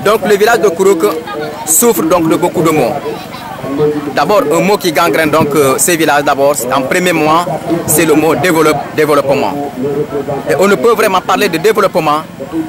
Donc le village de Kourouk souffre donc de beaucoup de maux. D'abord, un mot qui gangrène donc ces villages, d'abord, en premier mois, c'est le mot développement. Et on ne peut vraiment parler de développement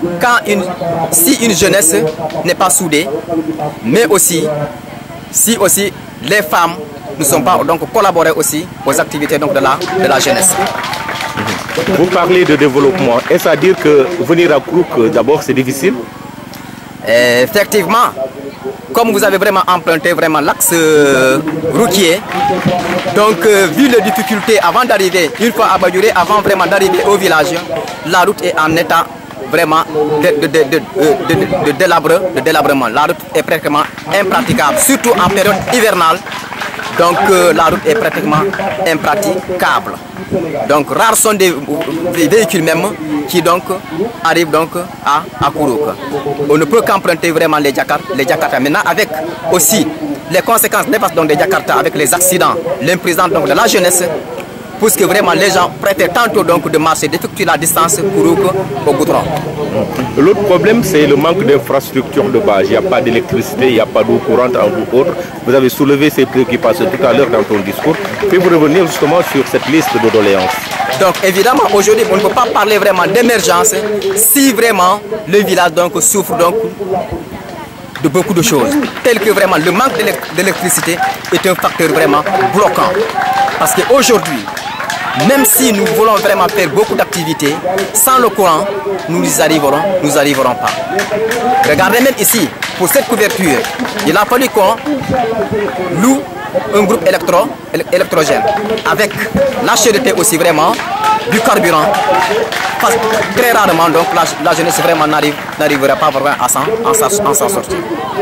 si une jeunesse n'est pas soudée, mais aussi si les femmes ne sont pas donc collaborées aussi aux activités donc de la jeunesse. Vous parlez de développement. Est-ce à dire que venir à Kourouk, d'abord, c'est difficile? Effectivement, comme vous avez vraiment emprunté vraiment l'axe routier, donc vu les difficultés avant d'arriver, une fois à Badiouré, avant vraiment d'arriver au village, la route est en état vraiment de délabrement. La route est pratiquement impraticable, surtout en période hivernale. Donc la route est pratiquement impraticable. Donc rares sont des véhicules même qui donc arrivent donc à Kourouk. On ne peut qu'emprunter vraiment les Jakarta. Maintenant avec aussi les conséquences néfastes donc des Jakarta avec les accidents, l'imprisonnement donc de la jeunesse, parce que vraiment les gens préfèrent tantôt donc de marcher, d'effectuer la distance Kourouk au goudron. L'autre problème, c'est le manque d'infrastructures de base. Il n'y a pas d'électricité, il n'y a pas d'eau courante en autres. Vous avez soulevé ces préoccupations tout à l'heure dans ton discours. Puis-vous revenir justement sur cette liste de doléances? Donc évidemment, aujourd'hui, on ne peut pas parler vraiment d'émergence si vraiment le village donc souffre donc de beaucoup de choses, telles que vraiment le manque d'électricité est un facteur vraiment bloquant. Parce qu'aujourd'hui, même si nous voulons vraiment faire beaucoup d'activités, sans le courant, nous n'y arriverons pas. Regardez même ici, pour cette couverture, il a fallu qu'on loue un groupe électrogène, avec la cherté aussi vraiment, du carburant. Parce que très rarement, donc la jeunesse vraiment n'arrivera pas vraiment à s'en sortir.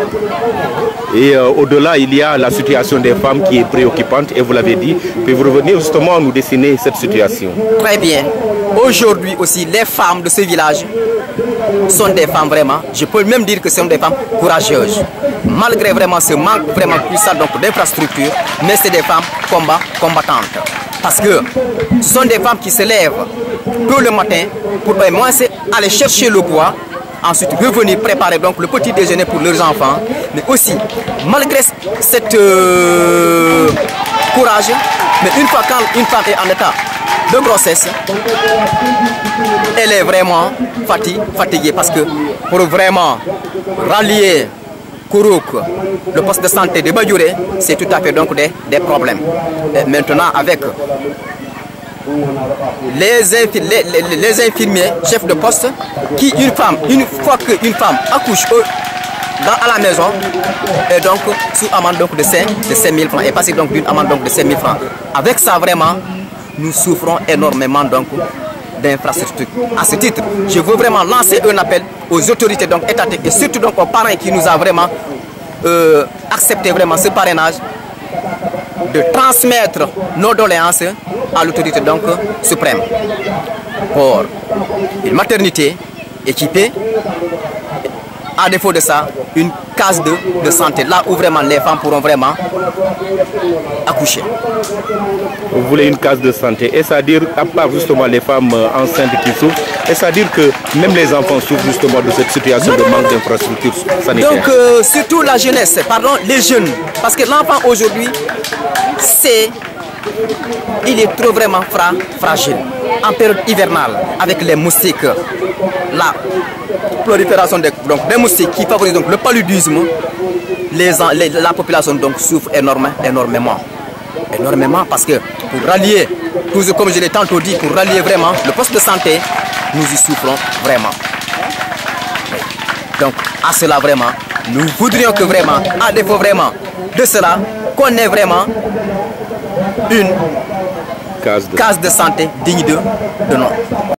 Et au-delà, il y a la situation des femmes qui est préoccupante, et vous l'avez dit. Pouvez-vous revenir justement nous dessiner cette situation? Très bien. Aujourd'hui aussi, les femmes de ce village sont des femmes vraiment, je peux même dire que ce sont des femmes courageuses. Malgré vraiment ce manque vraiment puissant d'infrastructures, mais c'est des femmes combattantes. Parce que ce sont des femmes qui se lèvent tôt le matin pour au moins aller chercher le bois, ensuite revenir préparer donc le petit déjeuner pour leurs enfants. Mais aussi, malgré cette courage, mais une fois quand une femme est en état de grossesse, elle est vraiment fatiguée parce que pour vraiment rallier Kourouk, le poste de santé de Badiouré, c'est tout à fait donc des problèmes. Et maintenant avec les infirmiers, chefs de poste, qui une fois qu'une femme accouche à la maison, et donc sous amende donc de 5 000 francs, et passé donc d'une amende donc de 5 000 francs. Avec ça vraiment, nous souffrons énormément donc d'infrastructures. À ce titre, je veux vraiment lancer un appel aux autorités donc étatiques et surtout donc aux parents qui nous ont vraiment accepté vraiment ce parrainage, de transmettre nos doléances à l'autorité donc suprême pour une maternité équipée, à défaut de ça, une case de santé, là où vraiment les femmes pourront vraiment accoucher. Vous voulez une case de santé, et c'est-à-dire, à part justement les femmes enceintes qui souffrent, et c'est-à-dire que même les enfants souffrent justement de cette situation de manque d'infrastructures sanitaires. Donc, surtout la jeunesse, pardon, les jeunes, parce que l'enfant aujourd'hui, il est trop vraiment fragile. En période hivernale, avec les moustiques, la prolifération des moustiques qui favorise donc le paludisme, la population donc souffre énormément parce que pour rallier, toujours comme je l'ai tantôt dit, pour rallier vraiment le poste de santé, nous y souffrons vraiment. Donc à cela vraiment, nous voudrions que vraiment, à défaut vraiment de cela, qu'on ait vraiment une case de santé digne de nom.